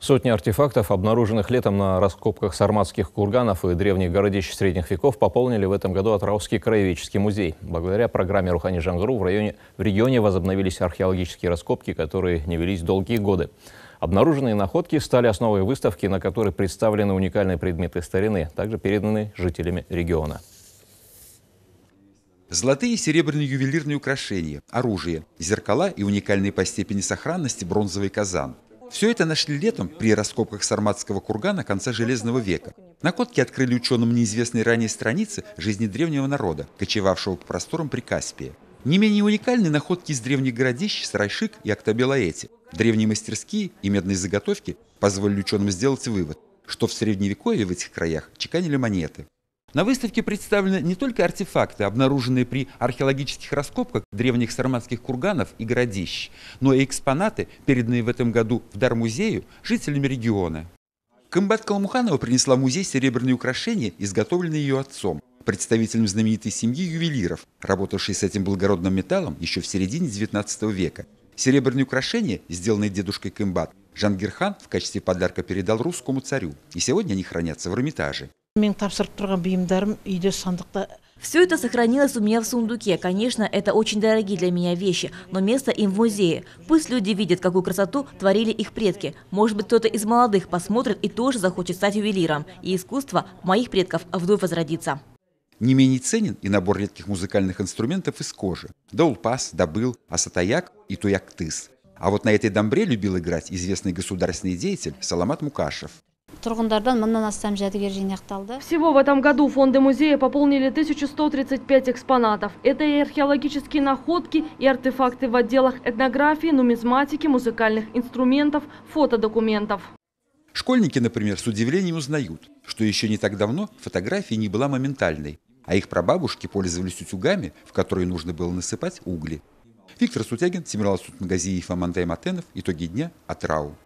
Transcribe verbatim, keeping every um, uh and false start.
Сотни артефактов, обнаруженных летом на раскопках сарматских курганов и древних городищ средних веков, пополнили в этом году Атырауский краеведческий музей. Благодаря программе «Рухани Жаңғыру» в районе, в регионе возобновились археологические раскопки, которые не велись долгие годы. Обнаруженные находки стали основой выставки, на которой представлены уникальные предметы старины, также переданы жителями региона. Золотые и серебряные ювелирные украшения, оружие, зеркала и уникальные по степени сохранности бронзовый казан. Все это нашли летом при раскопках сарматского кургана конца Железного века. Находки открыли ученым неизвестные ранее страницы жизни древнего народа, кочевавшего по просторам Прикаспия. Не менее уникальны находки из древних городищ Сарайшик и Актабе-Лаэти. Древние мастерские и медные заготовки позволили ученым сделать вывод, что в средневековье в этих краях чеканили монеты. На выставке представлены не только артефакты, обнаруженные при археологических раскопках древних сарматских курганов и городищ, но и экспонаты, переданные в этом году в дар музею жителями региона. Кымбат Калмуханова принесла в музей серебряные украшения, изготовленные ее отцом, представителем знаменитой семьи ювелиров, работавшей с этим благородным металлом еще в середине девятнадцатого века. Серебряные украшения, сделанные дедушкой Кымбат, Жангирхан в качестве подарка передал русскому царю, и сегодня они хранятся в Эрмитаже. Все это сохранилось у меня в сундуке. Конечно, это очень дорогие для меня вещи, но место им в музее. Пусть люди видят, какую красоту творили их предки. Может быть, кто-то из молодых посмотрит и тоже захочет стать ювелиром. И искусство моих предков вновь возродится. Не менее ценен и набор редких музыкальных инструментов из кожи. Даулпас, дабыл, асатаяк и туяктыс. А вот на этой дамбре любил играть известный государственный деятель Саламат Мукашев. Всего в этом году фонды музея пополнили тысячу сто тридцать пять экспонатов. Это и археологические находки, и артефакты в отделах этнографии, нумизматики, музыкальных инструментов, фотодокументов. Школьники, например, с удивлением узнают, что еще не так давно фотография не была моментальной, а их прабабушки пользовались утюгами, в которые нужно было насыпать угли. Виктор Сутягин, Тимур Алсутмагазиев, Амантай Матенов. Итоги дня. Атырау.